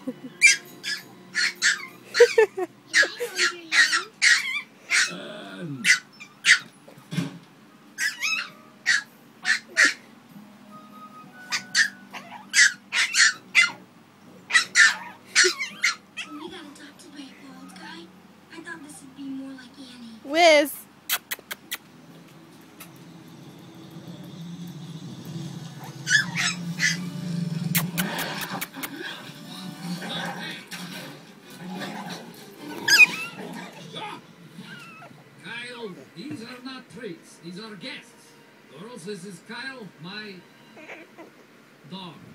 Whiz. Kyle, these are not treats. These are guests. Girls, this is Kyle, my dog.